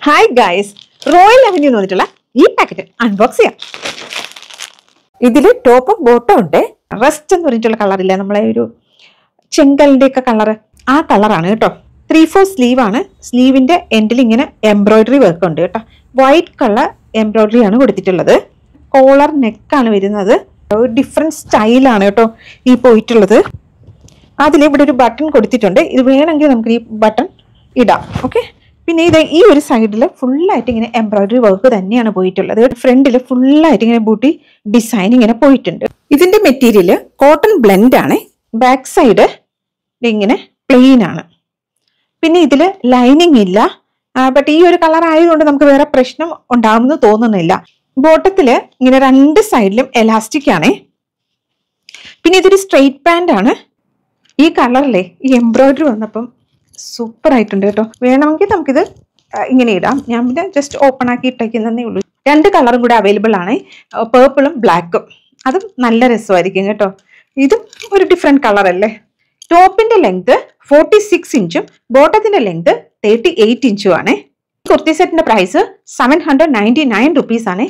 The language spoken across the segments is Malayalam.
ഹായ് ഗൈസ്, റോയൽ അവന്യൂ എന്ന് പറഞ്ഞിട്ടുള്ള ഈ പാക്കറ്റ് അൺബോക്സ് ചെയ്യാം. ഇതില് ടോപ്പും ബോട്ടും ഉണ്ട്. റസ്റ്റ് എന്ന് പറഞ്ഞിട്ടുള്ള കളറില്ല, നമ്മളെ ഒരു ചെങ്കലിന്റെ ഒക്കെ കളറ്, ആ കളറാണ് കേട്ടോ. 3/4 സ്ലീവ് ആണ്. സ്ലീവിന്റെ എൻഡിൽ ഇങ്ങനെ എംബ്രോയിഡറി വർക്ക് ഉണ്ട് കേട്ടോ. വൈറ്റ് കളർ എംബ്രോയിഡറി ആണ് കൊടുത്തിട്ടുള്ളത്. കോളർ നെക്കാണ് വരുന്നത്. ഒരു ഡിഫറെന്റ് സ്റ്റൈലാണ് കേട്ടോ ഈ പോയിട്ടുള്ളത്. അതിലിവിടെ ഒരു ബട്ടൺ കൊടുത്തിട്ടുണ്ട്. ഇത് വേണമെങ്കിൽ നമുക്ക് ഈ ബട്ടൺ ഇടാം. ഓക്കെ, പിന്നെ ഇത് ഈ ഒരു സൈഡിൽ ഫുള്ളായിട്ട് ഇങ്ങനെ എംബ്രോയിഡറി വർക്ക് തന്നെയാണ് പോയിട്ടുള്ളത്. ഫ്രണ്ടിൽ ഫുള്ളായിട്ട് ഇങ്ങനെ ബൂട്ടി ഡിസൈൻ ഇങ്ങനെ പോയിട്ടുണ്ട്. ഇതിന്റെ മെറ്റീരിയൽ കോട്ടൺ ബ്ലെൻഡ് ആണ്. ബാക്ക് സൈഡ് ഇങ്ങനെ പ്ലെയിൻ ആണ്. പിന്നെ ഇതിൽ ലൈനിങ് ഇല്ല. ബട്ട് ഈ ഒരു കളർ ആയതുകൊണ്ട് നമുക്ക് വേറെ പ്രശ്നം ഉണ്ടാവുമെന്ന് തോന്നുന്നില്ല. ബോട്ടത്തില് ഇങ്ങനെ രണ്ട് സൈഡിലും എലാസ്റ്റിക് ആണ്. പിന്നെ ഇതൊരു സ്ട്രെയിറ്റ് പാന്റ് ആണ്. ഈ കളറിലെ ഈ എംബ്രോയിഡറി വന്നപ്പം സൂപ്പർ ആയിട്ടുണ്ട് കേട്ടോ. വേണമെങ്കിൽ നമുക്കിത് ഇങ്ങനെ ഇടാം. ഞാൻ പിന്നെ ജസ്റ്റ് ഓപ്പൺ ആക്കി ഇട്ടേക്കുന്നതേ ഉള്ളൂ. രണ്ട് കളറും കൂടെ അവൈലബിൾ ആണ്, പേർപ്പിളും ബ്ലാക്കും. അതും നല്ല രസമായിരിക്കും കേട്ടോ. ഇതും ഒരു ഡിഫറെന്റ് കളർ അല്ലേ. ടോപ്പിന്റെ ലെങ്ത് 46 ഇഞ്ചും ബോട്ടത്തിന്റെ ലെങ്ത് 38 ഇഞ്ചും ആണ്. കുർത്തി സെറ്റിന്റെ പ്രൈസ് 799 റുപ്പീസ് ആണ്,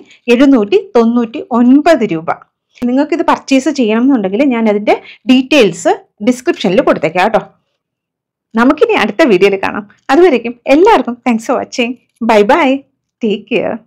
799 രൂപ. നിങ്ങൾക്ക് ഇത് പർച്ചേസ് ചെയ്യണം എന്നുണ്ടെങ്കിൽ ഞാൻ അതിന്റെ ഡീറ്റെയിൽസ് ഡിസ്ക്രിപ്ഷനിൽ കൊടുത്തേക്കാം കേട്ടോ. നമുക്കിനി അടുത്ത വീഡിയോയിൽ കാണാം. അതുവരേക്കും എല്ലാവർക്കും thanks for watching. Bye bye, take care.